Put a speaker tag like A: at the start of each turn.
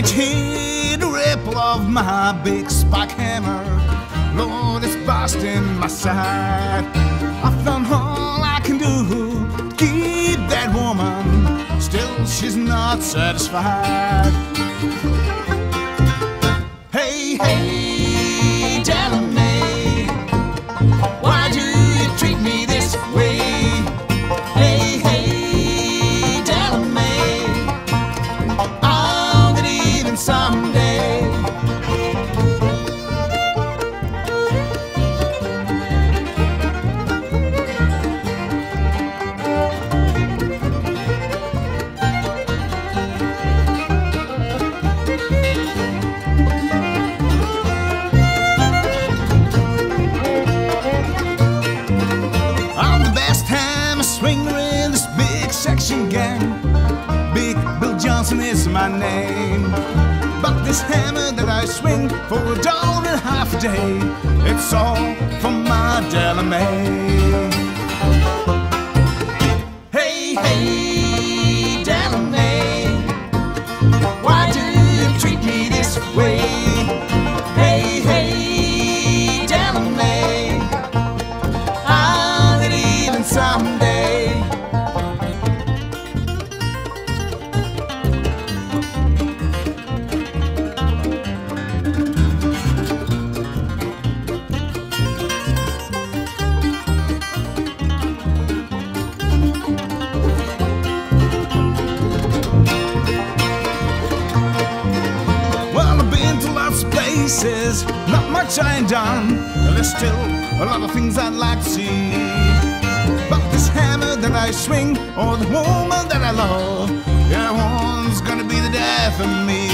A: can't hear the ripple of my big spike hammer. Lord, it's busting my side. I've done all I can do to keep that woman, still she's not satisfied. Hey, hey, tell me, why do you treat me this way? Hey, hey, tell me, I'll get even someday. Swinger in this big section gang. Big Bill Johnson is my name. But this hammer that I swing for $1.50 a day, it's all from my Delamay. Hey, hey, Delamay, why do you treat me this way? Hey, hey, Delamay, I'll get even someday. Places, not much I ain't done. There's still a lot of things I'd like to see. But this hammer that I swing, or the woman that I love, yeah, one's gonna be the death of me.